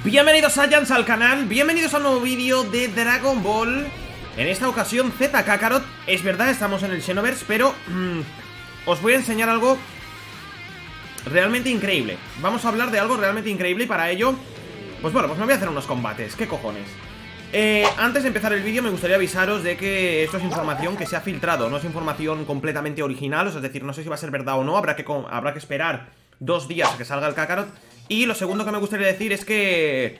Bienvenidos Saiyans al canal, bienvenidos a un nuevo vídeo de Dragon Ball. En esta ocasión Z Kakarot. Es verdad, estamos en el Xenoverse, pero os voy a enseñar algo realmente increíble. Vamos a hablar de algo realmente increíble y para ello, pues bueno, pues me voy a hacer unos combates. ¿Qué cojones? Antes de empezar el vídeo me gustaría avisaros de que esto es información que se ha filtrado. No es información completamente original, es decir, no sé si va a ser verdad o no. Habrá que esperar 2 días a que salga el Kakarot. Y lo segundo que me gustaría decir es que...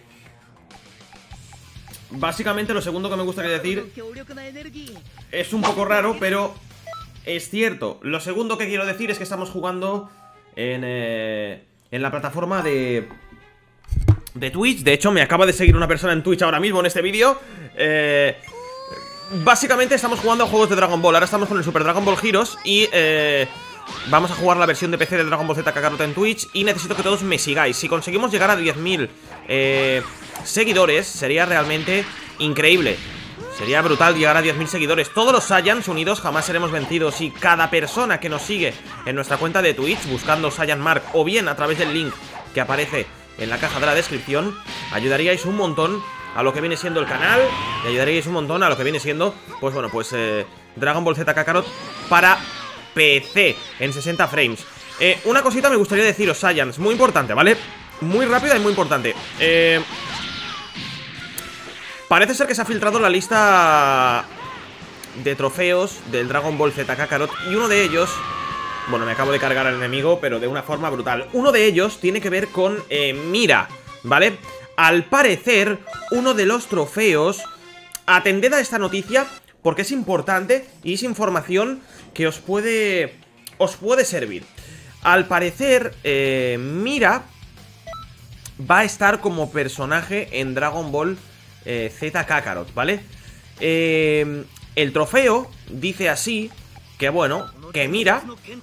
básicamente lo segundo que me gustaría decir es un poco raro, pero es cierto. Lo segundo que quiero decir es que estamos jugando en la plataforma de Twitch. De hecho, me acaba de seguir una persona en Twitch ahora mismo en este vídeo. Básicamente estamos jugando a juegos de Dragon Ball. Ahora estamos con el Super Dragon Ball Heroes y... vamos a jugar la versión de PC de Dragon Ball Z Kakarot en Twitch. Y necesito que todos me sigáis. Si conseguimos llegar a 10.000 seguidores, sería realmente increíble. Sería brutal llegar a 10.000 seguidores. Todos los Saiyans unidos jamás seremos vencidos. Y cada persona que nos sigue en nuestra cuenta de Twitch buscando Saiyan Mark, o bien a través del link que aparece en la caja de la descripción, ayudaríais un montón a lo que viene siendo el canal. Y ayudaríais un montón a lo que viene siendo, pues bueno, pues Dragon Ball Z Kakarot para PC en 60 frames. Una cosita me gustaría deciros, Saiyans, muy importante, ¿vale? Muy rápida y muy importante. Parece ser que se ha filtrado la lista de trofeos del Dragon Ball Z Kakarot. Y uno de ellos... bueno, me acabo de cargar al enemigo, pero de una forma brutal. Uno de ellos tiene que ver con Mira, ¿vale? Al parecer, uno de los trofeos... atended a esta noticia porque es importante y es información que os puede servir. Al parecer, Mira va a estar como personaje en Dragon Ball Z Kakarot, ¿vale? El trofeo dice así, que bueno, que Mira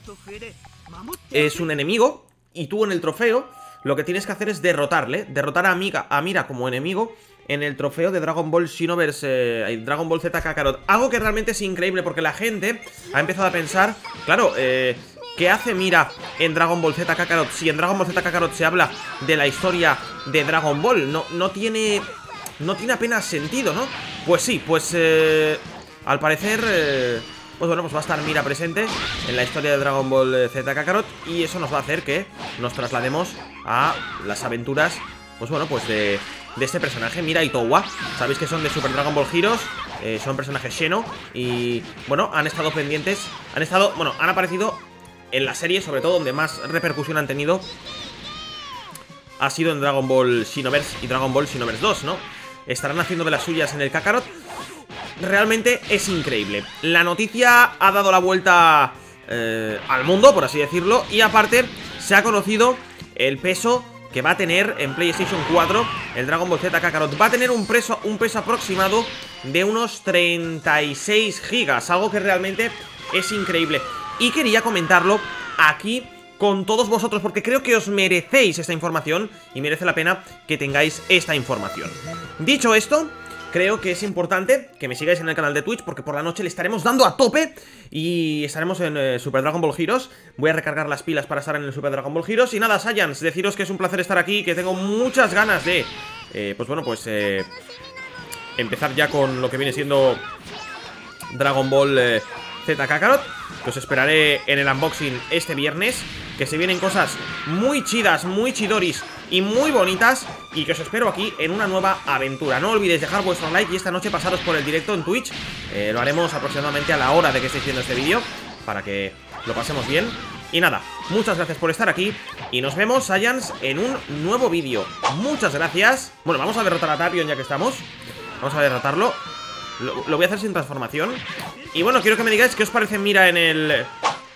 es un enemigo y tú en el trofeo lo que tienes que hacer es derrotarle, derrotar a Mira como enemigo en el trofeo de Dragon Ball Xenoverse, Dragon Ball Z Kakarot. Algo que realmente es increíble porque la gente ha empezado a pensar, claro, ¿qué hace Mira en Dragon Ball Z Kakarot? Si en Dragon Ball Z Kakarot se habla de la historia de Dragon Ball, no tiene apenas sentido, ¿no? Pues sí, pues al parecer, pues bueno, pues va a estar Mira presente en la historia de Dragon Ball Z Kakarot. Y eso nos va a hacer que nos traslademos a las aventuras, pues bueno, pues de este personaje, Mira y Towa. Sabéis que son de Super Dragon Ball Heroes, son personajes Xeno. Y bueno, han estado pendientes, han aparecido en la serie, sobre todo donde más repercusión han tenido ha sido en Dragon Ball Xenoverse y Dragon Ball Xenoverse 2, ¿no? Estarán haciendo de las suyas en el Kakarot. Realmente es increíble. La noticia ha dado la vuelta al mundo, por así decirlo. Y aparte se ha conocido el peso que va a tener en PlayStation 4 el Dragon Ball Z Kakarot. Va a tener un peso aproximado de unos 36 gigas, algo que realmente es increíble. Y quería comentarlo aquí con todos vosotros porque creo que os merecéis esta información y merece la pena que tengáis esta información. Dicho esto, creo que es importante que me sigáis en el canal de Twitch porque por la noche le estaremos dando a tope y estaremos en Super Dragon Ball Heroes. Voy a recargar las pilas para estar en el Super Dragon Ball Heroes. Y nada, Saiyans, deciros que es un placer estar aquí, que tengo muchas ganas de, pues bueno, pues empezar ya con lo que viene siendo Dragon Ball Z Kakarot, que os esperaré en el unboxing este viernes, que se vienen cosas muy chidas, muy chidoris y muy bonitas, y que os espero aquí en una nueva aventura. No olvidéis dejar vuestro like y esta noche pasaros por el directo en Twitch. Lo haremos aproximadamente a la hora de que estéis viendo este vídeo, para que lo pasemos bien. Y nada, muchas gracias por estar aquí y nos vemos, Saiyans, en un nuevo vídeo. Muchas gracias. Bueno, vamos a derrotar a Tapion ya que estamos. Vamos a derrotarlo. Lo voy a hacer sin transformación. Y bueno, quiero que me digáis qué os parece Mira en el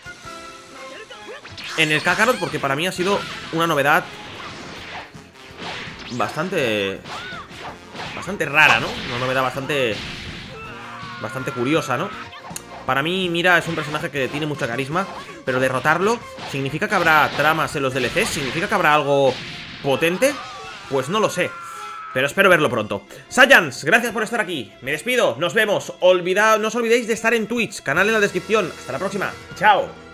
Kakarot, porque para mí ha sido una novedad bastante rara, ¿no? Una novedad bastante curiosa, ¿no? Para mí Mira es un personaje que tiene mucha carisma, pero derrotarlo ¿significa que habrá tramas en los DLCs? ¿Significa que habrá algo potente? Pues no lo sé, pero espero verlo pronto. Saiyans, gracias por estar aquí. Me despido, nos vemos. No os olvidéis de estar en Twitch, canal en la descripción. Hasta la próxima, chao.